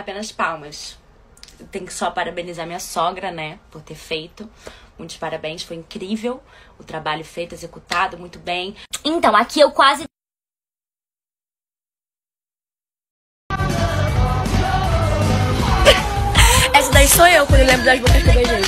apenas palmas. Tenho que só parabenizar minha sogra, né, por ter feito. Muitos parabéns, foi incrível o trabalho feito, executado, muito bem. Então, aqui eu quase... Essa daí sou eu, quando eu lembro das bocas que eu beijei.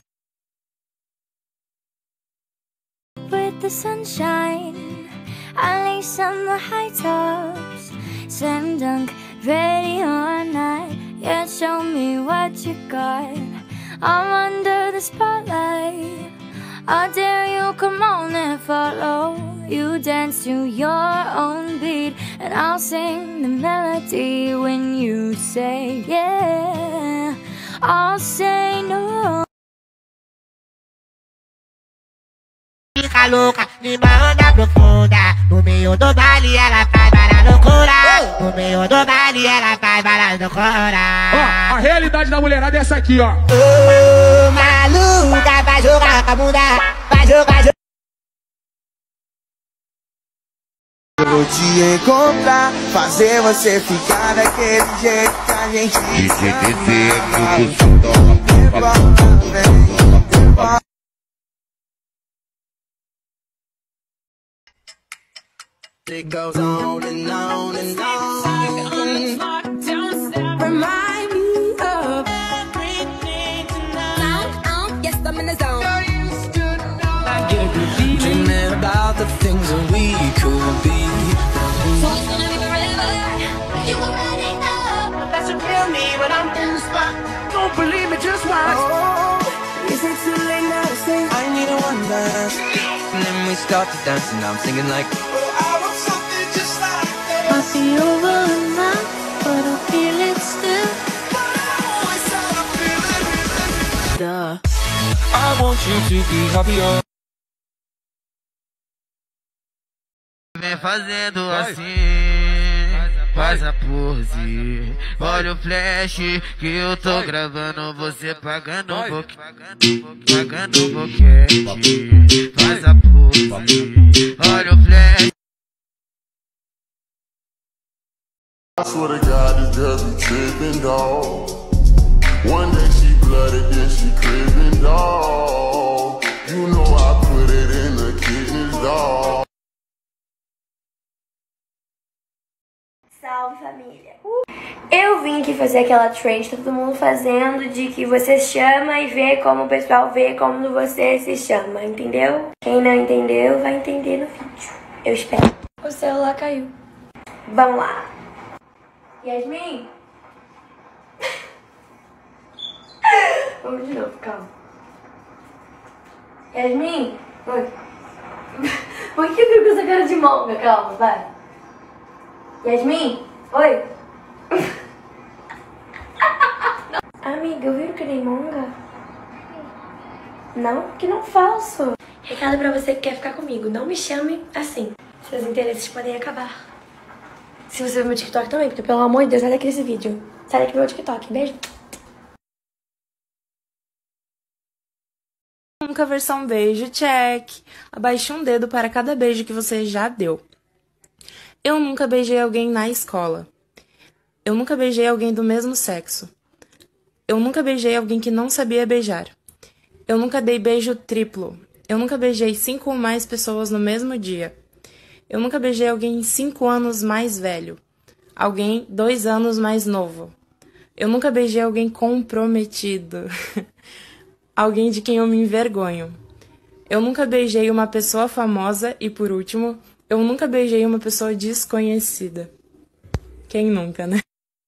With the sunshine, I lace on the high tops, slam dunk, ready or not. Yeah, show me what you got. I'm under the spotlight. I dare you, come on and follow. You dance to your own beat, and I'll sing the melody when you say yeah. I'll say no. Fica louca, numa onda profunda. No meio do baile ela faz várias loucura. No meio do baile ela faz várias loucura. Ó, a realidade da mulherada é essa aqui, ó. Ô, maluca, vai jogar com a bunda. Vai jogar. Eu vou te encontrar, fazer você ficar daquele jeito que a gente It goes on and on and on. Remind me of everything tonight. Yes, I'm in the zone. Dreaming about the things that we could be. So it's gonna be forever. You already know. That's what tell me when I'm in the spot. Don't believe me, just watch. Oh, is it too late now to say I need a one dance? And then we start to dance and I'm singing like, I'll be over now, but I feel it still. Duh. I want you to be happier. Vem fazendo assim, faz a pose. Olha o flash que eu tô gravando, você pagando um pouquinho, pagando um boquete. Faz a pose, olha o flash. I swear to God, this girl be tripping, dawg. One day she blooded, then she cribbing, dawg. You know I put it in the kidneys, dawg. Salve, família! Eu vim aqui fazer aquela trend, tá todo mundo fazendo, de que você chama e vê como o pessoal vê como você se chama, entendeu? Quem não entendeu, vai entender no vídeo. Eu espero. O celular caiu. Vamos lá. Yasmin? Vamos de novo, calma. Yasmin? Oi. Por que fica com essa cara de monga? Calma, vai. Yasmin? Oi. Amiga, viu que nem monga? Não? Que não falso. Recado pra você que quer ficar comigo. Não me chame assim. Seus interesses podem acabar. Se você ver meu TikTok também, porque pelo amor de Deus, sai daqui desse vídeo. Sai daqui do meu TikTok. Beijo. Nunca versão beijo, check. Abaixe um dedo para cada beijo que você já deu. Eu nunca beijei alguém na escola. Eu nunca beijei alguém do mesmo sexo. Eu nunca beijei alguém que não sabia beijar. Eu nunca dei beijo triplo. Eu nunca beijei 5 ou mais pessoas no mesmo dia. Eu nunca beijei alguém 5 anos mais velho. Alguém 2 anos mais novo. Eu nunca beijei alguém comprometido. Alguém de quem eu me envergonho. Eu nunca beijei uma pessoa famosa e, por último, eu nunca beijei uma pessoa desconhecida. Quem nunca, né?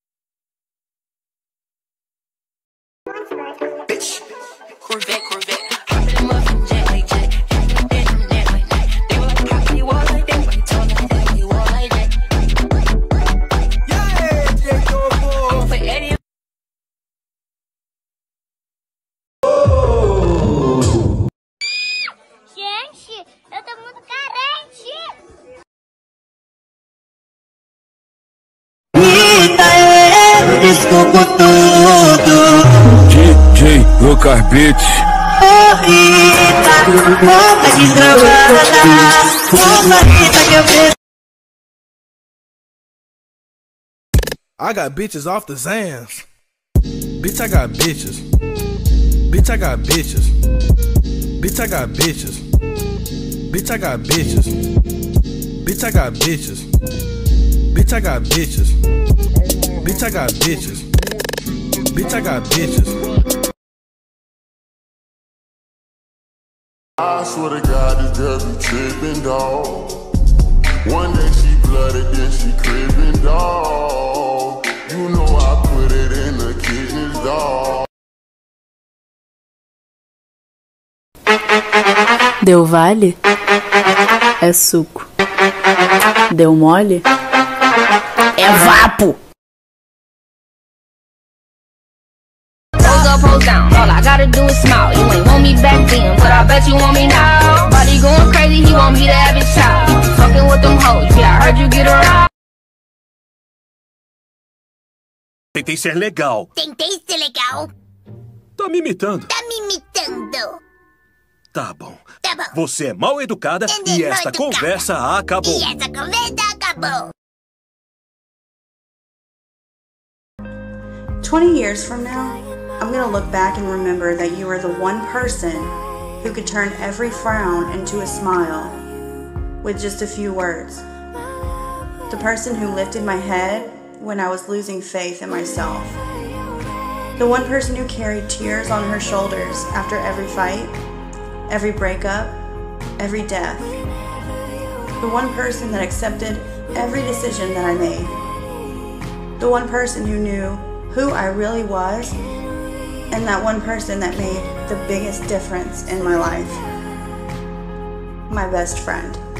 Gente, eu tô muito carente. Desculpa tudo. DJ Lucas Beats. Boca desgramada. Boca que eu preciso. I got bitches off the Zans. Bitch, I got bitches. Bitch, I got bitches. Bitch, I got bitches. Bitch, I got bitches. Bitch, I got bitches. Bitch, I got bitches. Bitch, I got bitches. Bitch, I got bitches. I swear to God, this girl be trippin', dawg. One day she blooded, then she cribbin', dawg. You know I put it in the kidneys, dawg. Deu vale? É suco. Deu mole? É vapo! Hold down, all I gotta do is smile. You ain't want me back then, but I bet you want me now. Body going crazy, he want me to have a child. You fucking with them hoes, yeah, I heard you get around. Tentei ser legal. Tentei ser legal. Tá me imitando. Tá me imitando. Tá bom. Tá bom. Você é mal educada e esta conversa acabou. E essa conversa acabou. 20 years from now, I'm gonna look back and remember that you were the one person who could turn every frown into a smile with just a few words. The person who lifted my head when I was losing faith in myself. The one person who carried tears on her shoulders after every fight, every breakup, every death. The one person that accepted every decision that I made. The one person who knew who I really was, and that one person that made the biggest difference in my life. My best friend.